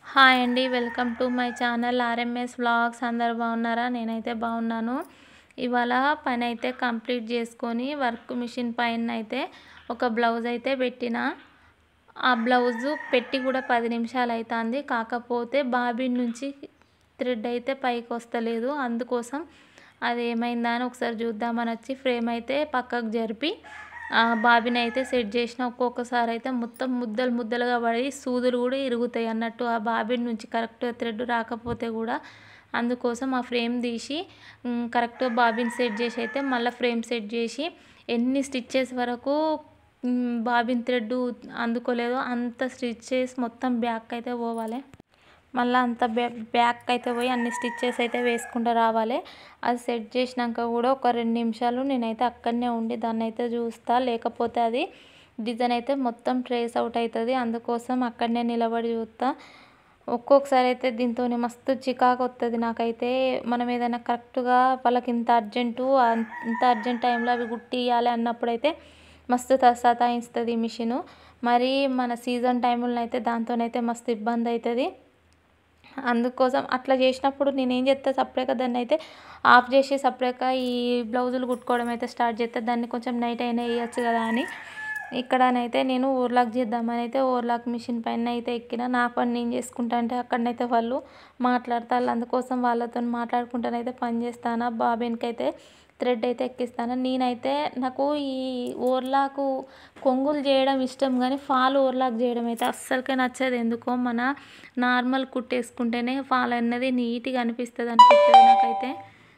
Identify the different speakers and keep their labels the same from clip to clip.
Speaker 1: Hi అండి. Welcome to my channel RMS vlogs. అందరు బాగున్నారా? నేనైతే బాగున్నాను. ఇవాళ పని అయితే కంప్లీట్ చేసుకొని వర్క్ మిషన్ పైన అయితే ఒక బ్లౌజ్ అయితే పెట్టిన. ఆ బ్లౌజు పెట్టి కూడా 10 నిమిషాలు అవుతుంది. కాకపోతే బాబిన్ నుంచి థ్రెడ్ అయితే పైకి వస్తలేదు. అందుకోసం అది ఏమైందా అని ఒకసారి చూద్దామని వచ్చి ఫ్రేమ్ అయితే పక్కకు జరిపి బాబిన్ అయితే సెట్ చేసిన. ఒక్కొక్కసారి అయితే మొత్తం ముద్దలు ముద్దలుగా పడి సూదులు కూడా ఇరుగుతాయి అన్నట్టు ఆ బాబిన్ నుంచి కరెక్ట్ థ్రెడ్ రాకపోతే కూడా. అందుకోసం ఆ ఫ్రేమ్ తీసి కరెక్ట్గా బాబిన్ సెట్ చేసి అయితే మళ్ళీ ఫ్రేమ్ సెట్ చేసి ఎన్ని స్టిచ్చెస్ వరకు బాబిన్ థ్రెడ్ అందుకోలేదో అంత స్టిచ్ చేసి మొత్తం బ్యాక్ అయితే పోవాలి. మళ్ళీ అంత బ్యాక్ అయితే పోయి అన్ని స్టిచ్చెస్ అయితే వేసుకుంటూ రావాలి. అది సెట్ చేసినాక కూడా ఒక 2 నిమిషాలు నేనైతే అక్కడనే ఉండి దాన్ని అయితే చూస్తా. లేకపోతే అది డిజైన్ అయితే మొత్తం ట్రేస్ అవుట్ అవుతుంది. అందుకోసం అక్కడనే నిలబడి చూస్తా. ఒక్కొక్కసారి అయితే దీంతో మస్తు చికాకు వస్తుంది నాకైతే. మనం ఏదైనా కరెక్ట్గా వాళ్ళకి ఇంత అర్జెంట్ టైంలో అవి కుట్టియాలి అన్నప్పుడైతే మస్తు సతాయిస్తుంది ఈ మిషను. మరి మన సీజన్ టైంలో అయితే దాంతోనైతే మస్తు ఇబ్బంది అవుతుంది. అందుకోసం అట్లా చేసినప్పుడు నేనేం చేస్తా, సపరేట్గా దాన్ని అయితే ఆఫ్ చేసి సపరేట్గా ఈ బ్లౌజులు కుట్టుకోవడం అయితే స్టార్ట్ చేస్తా. దాన్ని కొంచెం నైట్ అయినా వేయచ్చు కదా అని. ఇక్కడనైతే నేను ఓవర్లాక్ చేద్దామని అయితే ఓవర్లాక్ మిషన్ పైన అయితే ఎక్కిన. నా పని నేను చేసుకుంటా అంటే అక్కడనైతే వాళ్ళు మాట్లాడతారు. అందుకోసం వాళ్ళతో మాట్లాడుకుంటానైతే పని చేస్తాను. బాబిన్కి అయితే థ్రెడ్ అయితే ఎక్కిస్తాను. నేనైతే నాకు ఈ ఓవర్లాక్ కొంగులు చేయడం ఇష్టం కానీ ఫాల్ ఓవర్లాక్ చేయడం అయితే అస్సలకే నచ్చదు. ఎందుకో మన నార్మల్ కుట్టేసుకుంటేనే ఫాల్ అన్నది నీట్గా అనిపిస్తుంది నాకైతే.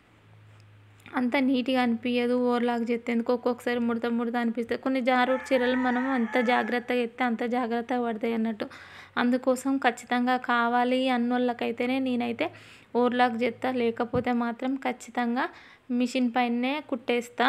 Speaker 1: అంత నీట్గా అనిపించదు ఓవర్లాక్ చేస్తే. ఎందుకు ఒక్కొక్కసారి ముడత అనిపిస్తుంది. కొన్ని జారుడు చీరలు మనం ఎంత జాగ్రత్తగా ఎత్తే అంత జాగ్రత్తగా పడతాయి అన్నట్టు. అందుకోసం ఖచ్చితంగా కావాలి అన్నోళ్ళకైతేనే నేనైతే ఓవర్లాక్ చేస్తా. లేకపోతే మాత్రం ఖచ్చితంగా మిషన్ పైనే కుట్టేస్తా.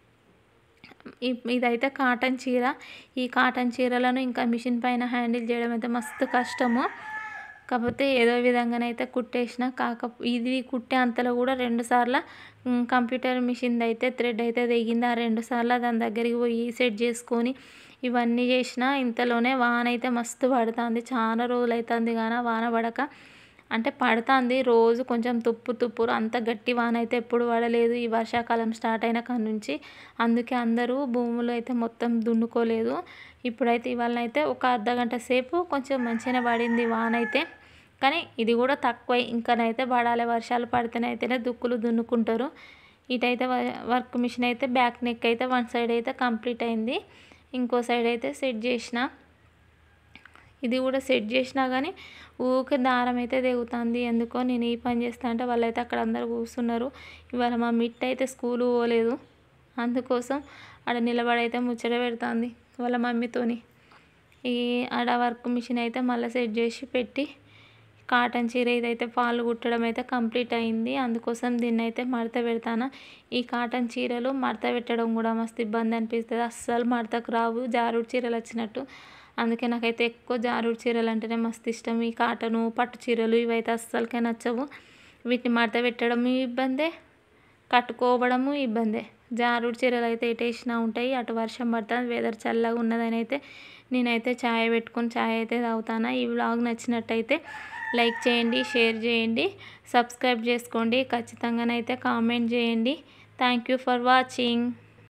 Speaker 1: ఇదైతే కాటన్ చీర. ఈ కాటన్ చీరలను ఇంకా మిషన్ పైన హ్యాండిల్ చేయడం అయితే మస్తు కష్టము. కాకపోతే ఏదో విధంగానైతే కుట్టేసిన. ఇది కుట్టే అంతలో కూడా 2 సార్లు కంప్యూటర్ మిషన్ అయితే థ్రెడ్ అయితే తెగింది. ఆ 2 సార్లు దాని దగ్గరికి పోయి సెట్ చేసుకొని ఇవన్నీ చేసిన. ఇంతలోనే వాన అయితే మస్తు పడుతుంది. చాలా రోజులు అవుతుంది కానీ వాన పడక. అంటే పడుతుంది రోజు కొంచెం తుప్పురు. అంత గట్టి వాన అయితే ఎప్పుడు పడలేదు ఈ వర్షాకాలం స్టార్ట్ అయిన కాడ నుంచి. అందుకే అందరూ భూములు అయితే మొత్తం దున్నుకోలేదు. ఇప్పుడైతే ఇవాళనైతే ఒక అర్ధగంట సేపు కొంచెం మంచిగానే పడింది వాన అయితే. కానీ ఇది కూడా తక్కువ. ఇంకనైతే పడాలి. వర్షాలు పడితేనైతేనే దుక్కులు దున్నుకుంటారు. ఇటైతే వర్క్ మిషన్ అయితే బ్యాక్ నెక్ అయితే 1 సైడ్ అయితే కంప్లీట్ అయింది. ఇంకో సైడ్ అయితే సెట్ చేసిన. ఇది కూడా సెట్ చేసినా కానీ ఊరికే దారం అయితే తెగుతుంది. ఎందుకో నేను ఈ పని చేస్తా అంటే వాళ్ళైతే అక్కడ అందరు కూర్చున్నారు. ఇవాళ మా మిట్ అయితే స్కూల్ పోలేదు. అందుకోసం ఆడ నిలబడైతే ముచ్చట పెడుతుంది వాళ్ళ మమ్మీతోని. ఆడ వర్క్ మిషన్ అయితే మళ్ళీ సెట్ చేసి పెట్టి కాటన్ చీర ఇదైతే ఫాల్ కుట్టడం అయితే కంప్లీట్ అయింది. అందుకోసం దీన్ని అయితే మడత పెడతాను. ఈ కాటన్ చీరలు మడత పెట్టడం కూడా మస్తు ఇబ్బంది అనిపిస్తుంది. అస్సలు మడతకు రావు, జారుడు చీరలు వచ్చినట్టు. అందుకే నాకైతే ఎక్కువ జారుడు చీరలు అంటేనే మస్తు ఇష్టం. ఈ కాటను పట్టు చీరలు ఇవైతే అస్సలకే నచ్చవు. వీటిని మడత పెట్టడం ఇబ్బందే, కట్టుకోవడము ఇబ్బందే. జారుడు చీరలు అయితే ఎటు వేసినా ఉంటాయి. అటు వర్షం పడుతుంది, వెదర్ చల్లగా ఉన్నదని అయితే నేనైతే ఛాయ్ పెట్టుకొని ఛాయ్ అయితే తాగుతాను. ఈ వ్లాగ్ నచ్చినట్టయితే లైక్ చేయండి, షేర్ చేయండి, సబ్స్క్రైబ్ చేసుకోండి. ఖచ్చితంగానైతే కామెంట్ చేయండి. Thank you for watching.